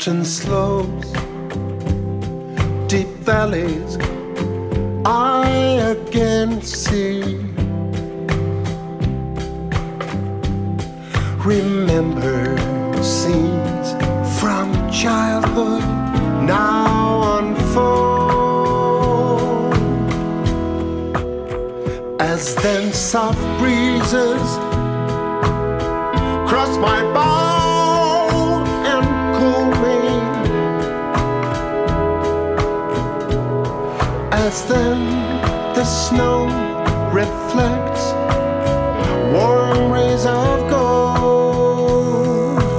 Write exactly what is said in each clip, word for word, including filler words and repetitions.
Ocean slopes, deep valleys, I again see. Remember scenes from childhood now unfold, as then soft breezes cross my bow and cool me, as then the snow reflects warm rays of gold,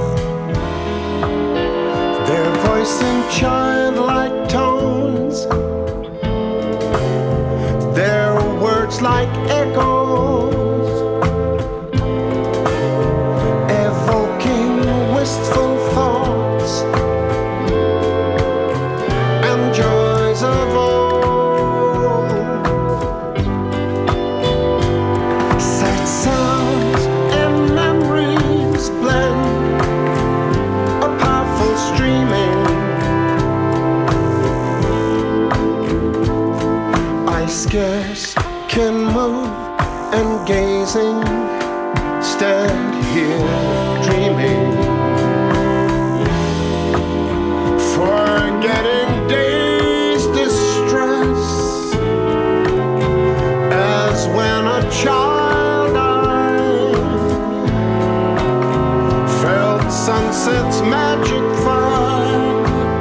their voice in childlike tones, their words like echoes, evoking wistful thoughts and joys of old. Sad sounds and memories blend, a powerful streaming. I scarce can move, and gazing, stand here dreaming, forgetting day's distress, as when a child I felt sunset's magic fire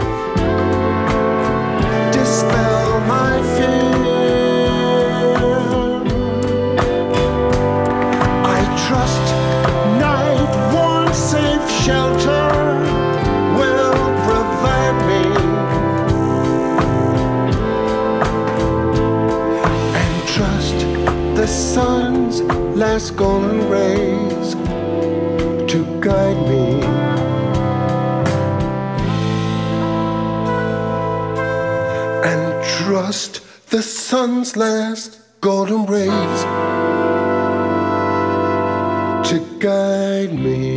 dispel my fear. I trust night warm safe shelter will provide me, and trust the sun's last golden rays to guide me. And trust the sun's last golden rays to guide me.